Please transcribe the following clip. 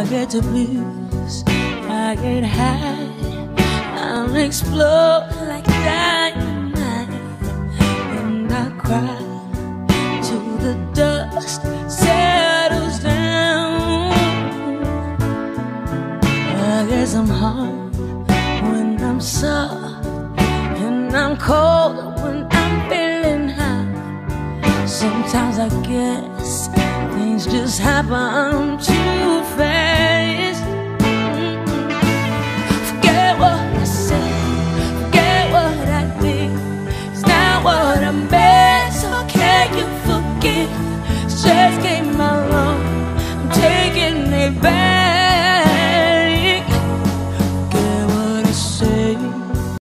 get to blues, I get high, I'll explode like dynamite, and I cry till the dust settles down. I guess I'm hard when I'm soft, and I'm cold when I'm feeling high. Sometimes I guess things just happen to